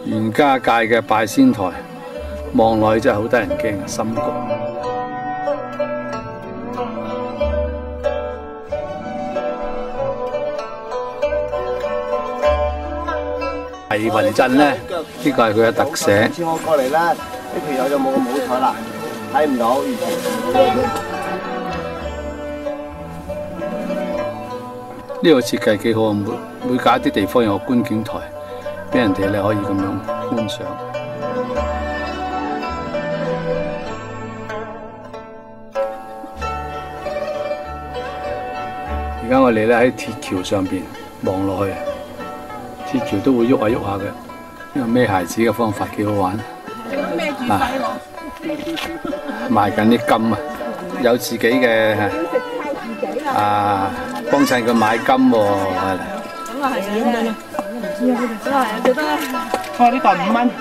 袁家界嘅拜仙台，望落去真係好得人驚，深谷。迷雲鎮咧，呢個係佢嘅特寫。 次我過嚟啦，啲條友就冇咁好彩啦，睇唔到完全。 呢個設計幾好啊！每隔一啲地方有個觀景台，俾人哋咧可以咁樣觀賞。而家我哋咧喺鐵橋上邊望落去，鐵橋都會喐下喐下嘅，呢個孭孩子嘅方法幾好玩。賣緊啲金啊，有自己嘅幫襯佢買金喎，係。 咁啊係啊，咁啊係，記得啦。 呢個5蚊。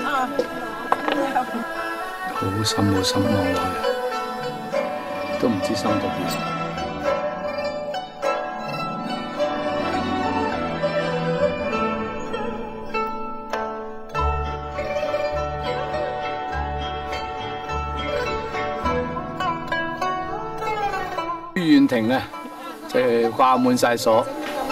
好深好深望落去，都唔知深到幾深。園亭咧，就係掛滿晒鎖。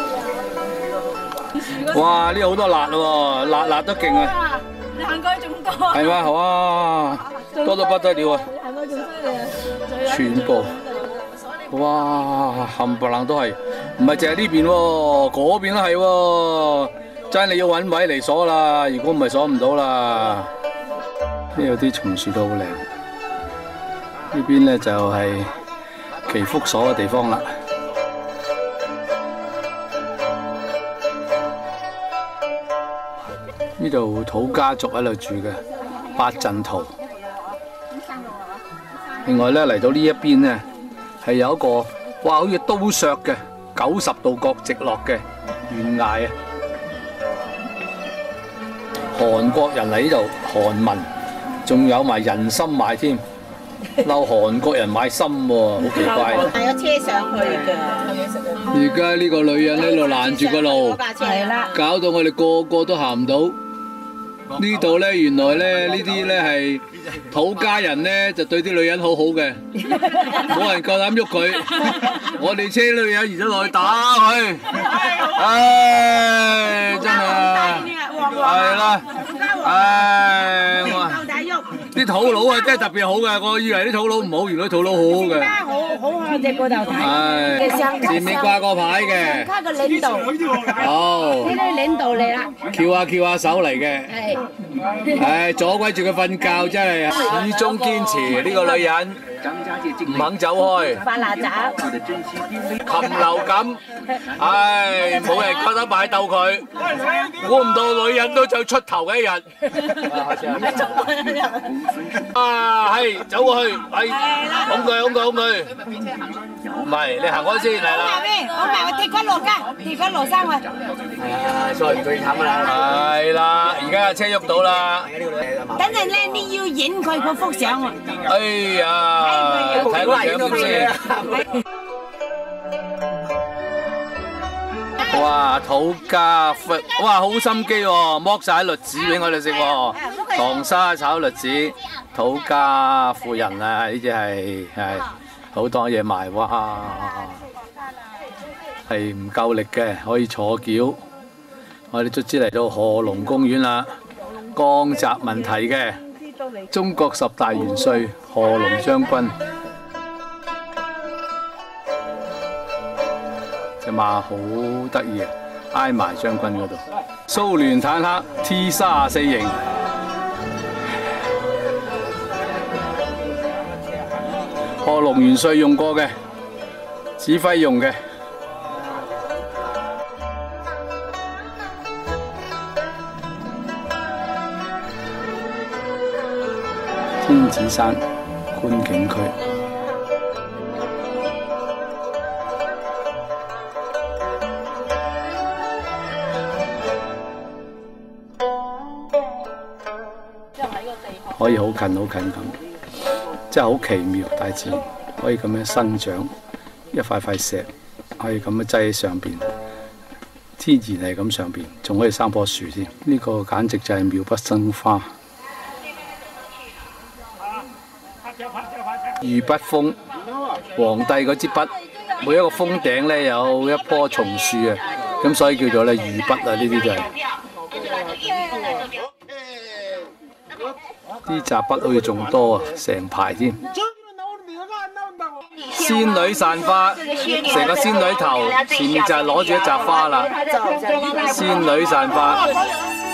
哇！呢度好多辣喎，辣得勁啊！ 你行過去仲多。 係嘛？哇！多到不得了啊！ 行過仲犀利啊！ 全部，哇！冚唪唥都係，唔係淨係呢邊喎，嗰邊都係喎。真係你要揾位嚟鎖啦，如果唔係鎖唔到啦。呢度啲松樹都好靚。呢邊咧就係祈福所嘅地方啦。呢度土家族喺度住嘅八陣圖。另外咧嚟到呢一邊咧係有一個哇，好似刀削嘅90度角直落嘅懸崖啊！韓國人嚟呢度韓文，仲有埋人參賣添，嬲韓國人買參喎，好奇怪。 係有車上去㗎。 而家呢個女人喺度攔住個路， 係啦， 搞到我哋個個都行唔到。呢度咧，原來咧呢啲咧係土家人咧，就對啲女人好好嘅，冇人夠膽喐佢。我哋車女人而家落去打佢，唉，真係，係啦，唉，啲土佬啊，真係特別好嘅。我以為啲土佬唔好，原來土佬好好嘅。 好向隻嗰度睇。 係，前面掛個牌嘅。 卡個領導。 好。 呢啲領導嚟啦。 翹下手嚟嘅。 係。 唉，阻鬼住佢瞓覺真係，始終堅持呢個女人唔肯走開。 發辣爪。 禽流感，唉，冇人夠膽埋鬥佢，估唔到女人都就出頭嘅一日。啊，係走過去，係拱佢，唔係你行開先嚟啦。 我埋個鐵骨路街，鐵骨路生啊。 係啊，所以最慘啦。 係啦，而家車喐到啦。 等陣咧，你要影佢嗰幅相啊。 哎呀，睇個相先。哇，土家哇好心機喎，剝晒栗子俾我哋食喎，糖沙炒栗子，土家婦人啊，呢只係好多嘢賣，哇，係唔夠力嘅，可以坐轎。我哋卒之嚟到賀龍公園啦，江澤民提嘅中國10大元帥賀龍將軍。隻馬好得意啊，挨埋將軍嗰度。蘇聯坦克 T34型，賀龍元帥用過嘅，指揮用嘅。天子山觀景區。可以好近咁，真係好奇妙，大自然可以咁樣生長，一塊塊石可以咁樣擠喺上邊， 天然係咁上邊，仲可以生棵樹添。呢、個簡直就係妙不生花。御筆鋒，皇帝嗰支筆，每一個鋒頂咧有一棵松樹啊，咁所以叫做咧御筆啊，呢啲就係、啲雜筆好似仲多啊，成排添。仙女散花，成個仙女頭，前面就係攞住一扎花啦。仙女散花。